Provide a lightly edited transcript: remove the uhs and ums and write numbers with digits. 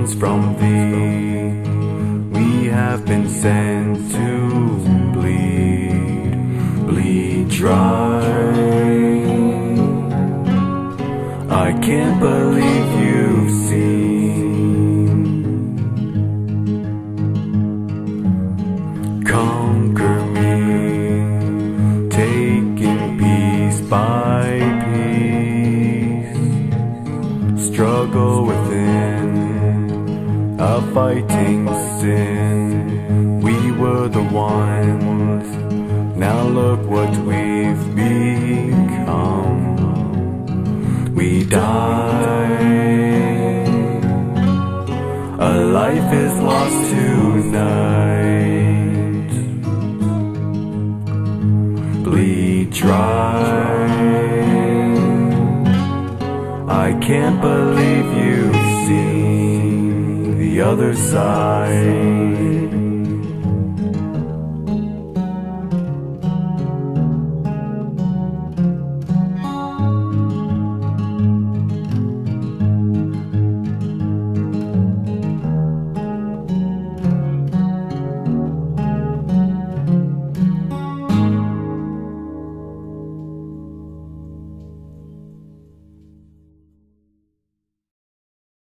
words from thee. We have been sent to bleed dry. I can't believe you've seen. Conquer me, taking piece by piece. Struggle within a fighting sin. We were the ones, now look what we've become. We died, a life is lost tonight. Bleed dry, I can't believe you've seen the other side.